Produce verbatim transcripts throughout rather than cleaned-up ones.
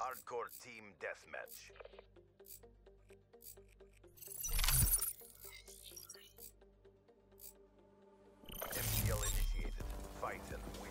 Hardcore team deathmatch. M C L initiated. Fight and win.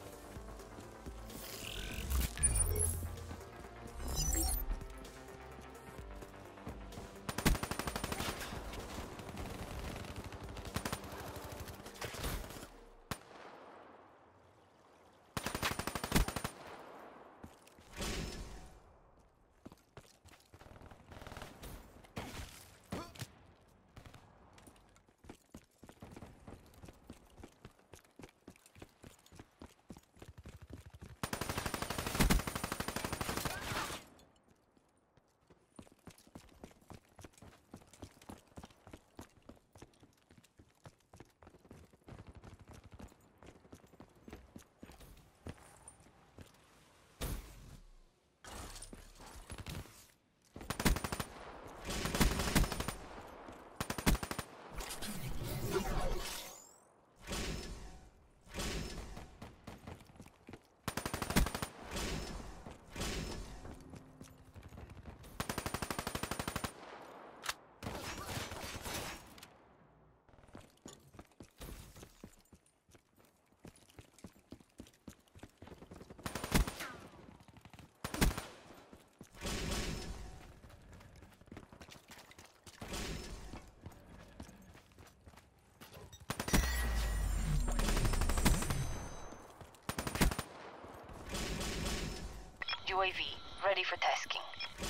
U A V, ready for tasking.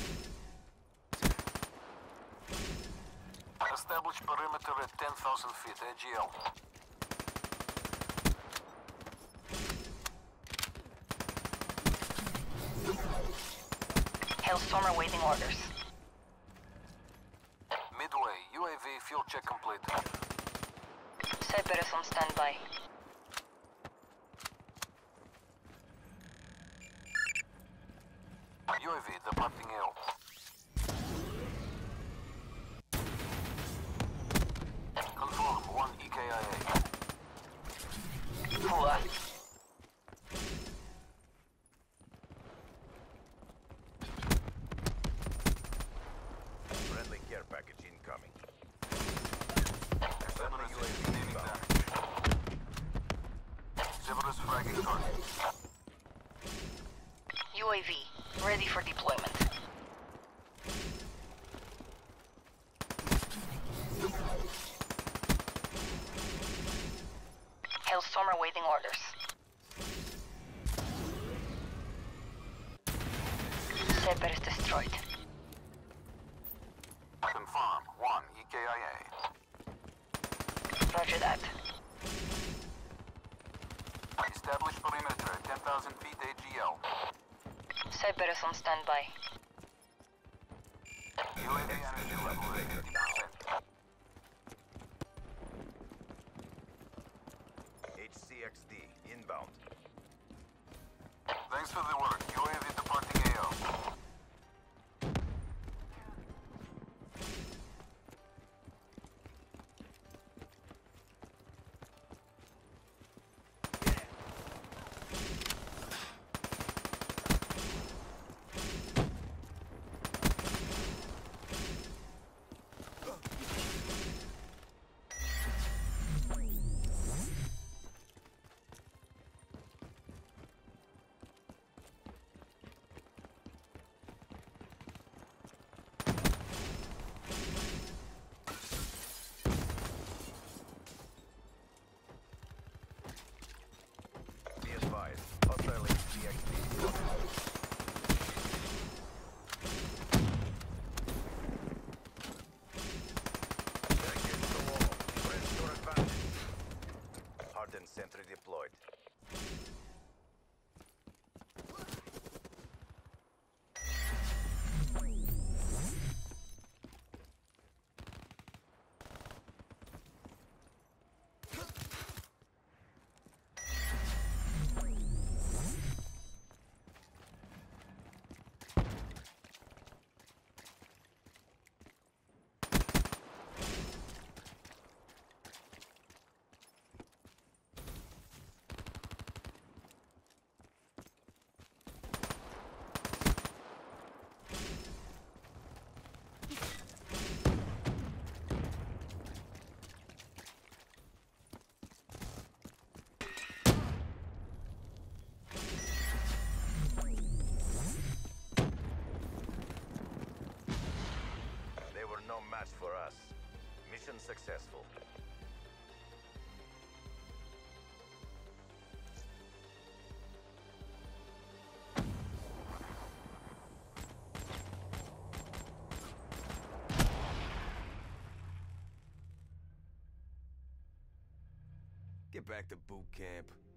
Establish perimeter at ten thousand feet, A G L. Hailstorm awaiting orders. Midway, U A V fuel check complete. Cyberus on standby. U A V departing L. Confirm, one E K I A. Pua. Friendly care package incoming. Severus U A V needing inbound. that. Severus fragging target. U A V, ready for deployment. Hailstorm awaiting orders. Cyberus destroyed. Confirm, one E K I A. Roger that. Establish perimeter at ten thousand feet, A G L. Cyberus on standby. U A V energy level at fifty percent. H C X D inbound. Thanks for the work. U A V departing A O. match for us. Mission successful. Get back to boot camp.